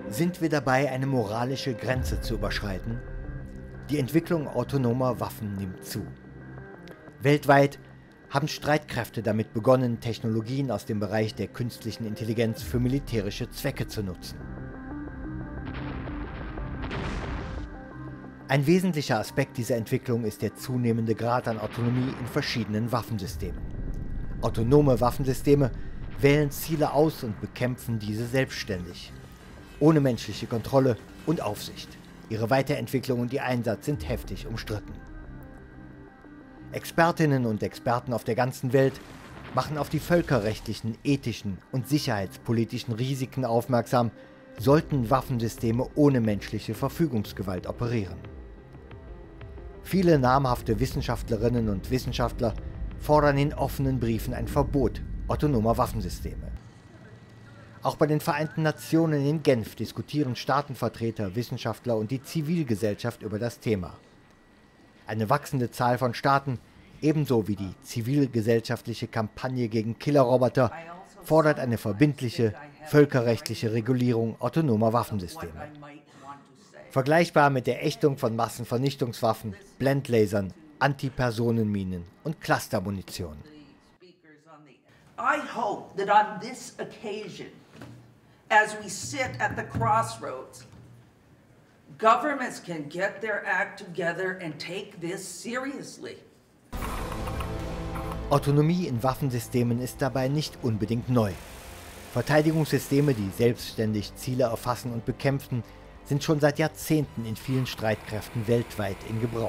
Sind wir dabei, eine moralische Grenze zu überschreiten? Die Entwicklung autonomer Waffen nimmt zu. Weltweit haben Streitkräfte damit begonnen, Technologien aus dem Bereich der künstlichen Intelligenz für militärische Zwecke zu nutzen. Ein wesentlicher Aspekt dieser Entwicklung ist der zunehmende Grad an Autonomie in verschiedenen Waffensystemen. Autonome Waffensysteme wählen Ziele aus und bekämpfen diese selbstständig, ohne menschliche Kontrolle und Aufsicht. Ihre Weiterentwicklung und ihr Einsatz sind heftig umstritten. Expertinnen und Experten auf der ganzen Welt machen auf die völkerrechtlichen, ethischen und sicherheitspolitischen Risiken aufmerksam, sollten Waffensysteme ohne menschliche Verfügungsgewalt operieren. Viele namhafte Wissenschaftlerinnen und Wissenschaftler fordern in offenen Briefen ein Verbot autonomer Waffensysteme. Auch bei den Vereinten Nationen in Genf diskutieren Staatenvertreter, Wissenschaftler und die Zivilgesellschaft über das Thema. Eine wachsende Zahl von Staaten, ebenso wie die zivilgesellschaftliche Kampagne gegen Killerroboter, fordert eine verbindliche, völkerrechtliche Regulierung autonomer Waffensysteme. Vergleichbar mit der Ächtung von Massenvernichtungswaffen, Blendlasern, Antipersonenminen und Clustermunition. I hope that on this occasion, as we sit at the crossroads, governments can get their act together and take this seriously. Autonomie in Waffensystemen ist dabei nicht unbedingt neu. Verteidigungssysteme, die selbstständig Ziele erfassen und bekämpfen, sind schon seit Jahrzehnten in vielen Streitkräften weltweit in Gebrauch.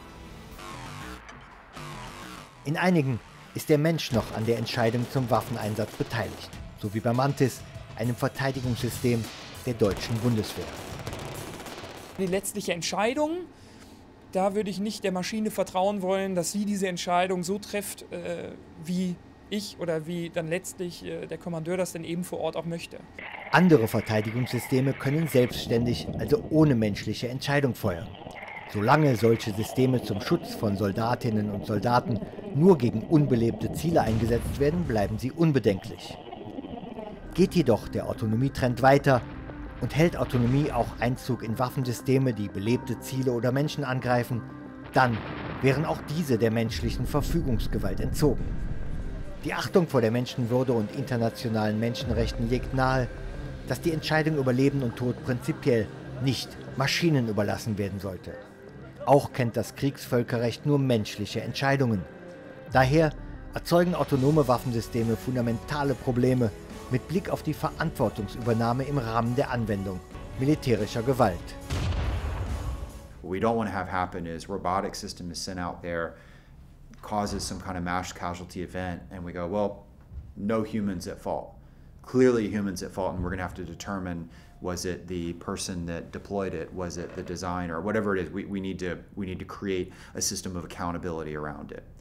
In einigen ist der Mensch noch an der Entscheidung zum Waffeneinsatz beteiligt, so wie bei Mantis, einem Verteidigungssystem der deutschen Bundeswehr. Die letztliche Entscheidung, da würde ich nicht der Maschine vertrauen wollen, dass sie diese Entscheidung so trifft, wie ich oder wie dann letztlich der Kommandeur das dann eben vor Ort auch möchte. Andere Verteidigungssysteme können selbstständig, also ohne menschliche Entscheidung feuern. Solange solche Systeme zum Schutz von Soldatinnen und Soldaten nur gegen unbelebte Ziele eingesetzt werden, bleiben sie unbedenklich. Geht jedoch der Autonomietrend weiter und hält Autonomie auch Einzug in Waffensysteme, die belebte Ziele oder Menschen angreifen, dann wären auch diese der menschlichen Verfügungsgewalt entzogen. Die Achtung vor der Menschenwürde und internationalen Menschenrechten legt nahe, dass die Entscheidung über Leben und Tod prinzipiell nicht Maschinen überlassen werden sollte. Auch kennt das Kriegsvölkerrecht nur menschliche Entscheidungen. Daher erzeugen autonome Waffensysteme fundamentale Probleme mit Blick auf die Verantwortungsübernahme im Rahmen der Anwendung militärischer Gewalt. What we don't want to have happen is robotic system is sent out there, causes some kind of mass casualty event, and we go, well, no humans at fault. Clearly humans at fault, and we're going to have to determine, was it the person that deployed it, was it the designer, whatever it is, we need to create a system of accountability around it.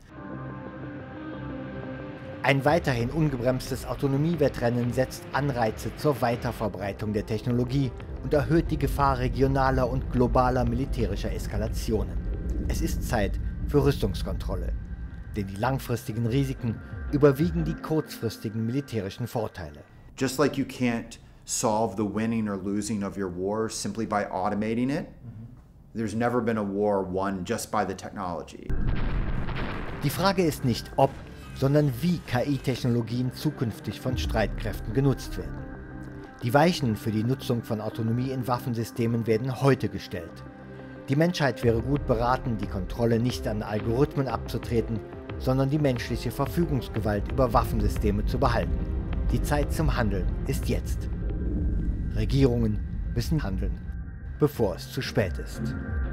Ein weiterhin ungebremstes Autonomiewettrennen setzt Anreize zur Weiterverbreitung der Technologie und erhöht die Gefahr regionaler und globaler militärischer Eskalationen. Es ist Zeit für Rüstungskontrolle, denn die langfristigen Risiken überwiegen die kurzfristigen militärischen Vorteile. Just like you can't solve the winning or losing of your war simply by automating it, there's never been a war won just by the technology. Die Frage ist nicht ob, sondern wie KI-Technologien zukünftig von Streitkräften genutzt werden. Die Weichen für die Nutzung von Autonomie in Waffensystemen werden heute gestellt. Die Menschheit wäre gut beraten, die Kontrolle nicht an Algorithmen abzutreten, sondern die menschliche Verfügungsgewalt über Waffensysteme zu behalten. Die Zeit zum Handeln ist jetzt. Regierungen müssen handeln, bevor es zu spät ist.